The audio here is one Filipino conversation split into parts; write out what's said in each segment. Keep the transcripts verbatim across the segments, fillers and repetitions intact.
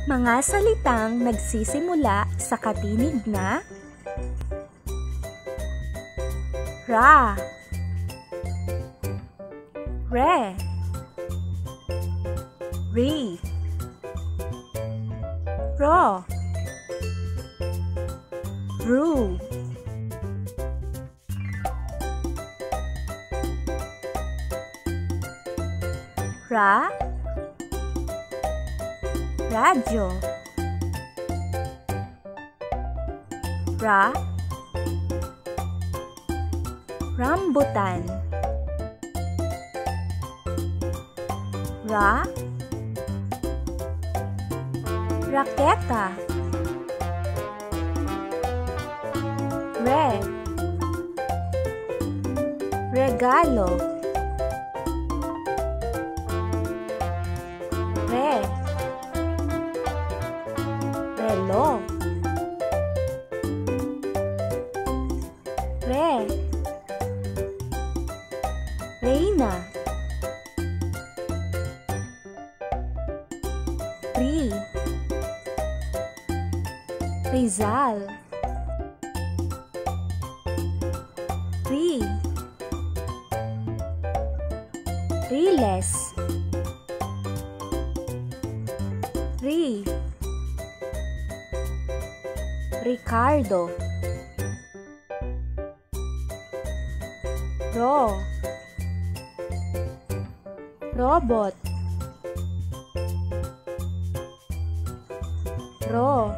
Mga salitang nagsisimula sa katinig na ra, re, ri, ro, ru, ra, radyo, ra, rambutan, ra, raketa, re, regalo, re, relo, re, reina, ri, Rizal, ri, Riles, ri, Ricardo, ro, robot, ro,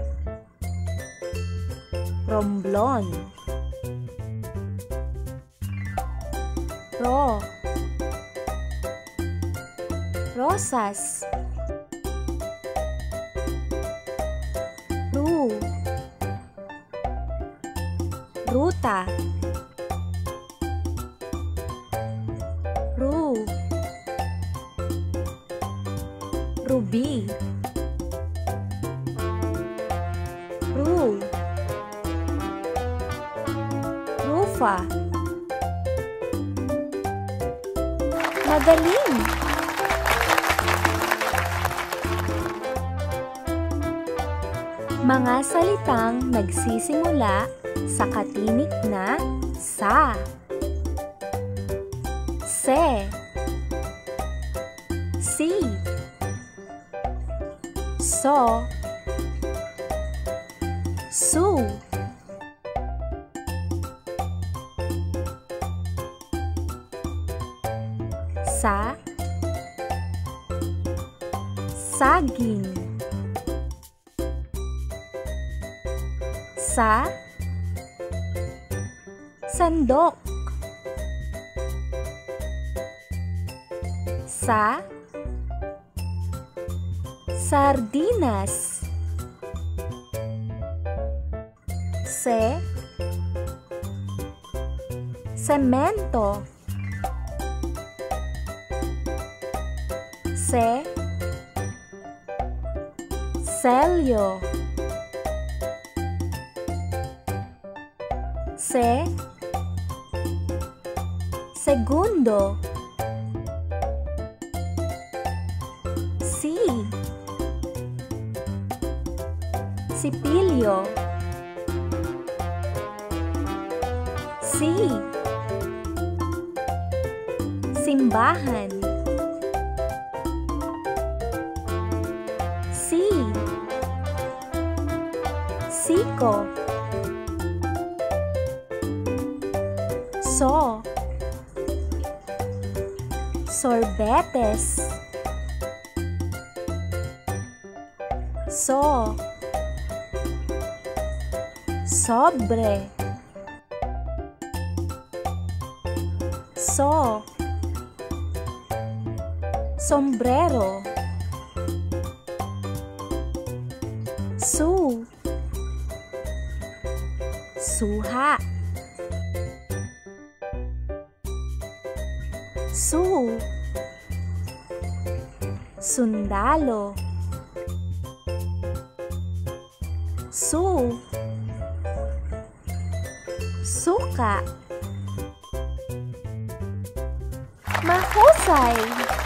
romblon, ro, rosas, ru, ruta, ru, ruby, ru, rufa. Magaling! Mga salitang nagsisimula sa katinig na sa, se, si, so, su, sa, saging, sa, sandok, sa, sardinas, se, semento, se, selyo, se, segundo, si, sipilyo, si, simbahan, si, siko, so, sorbetes, so, sobre, so, sombrero, su, suha, su, sundalo, su, suka. Mahusay!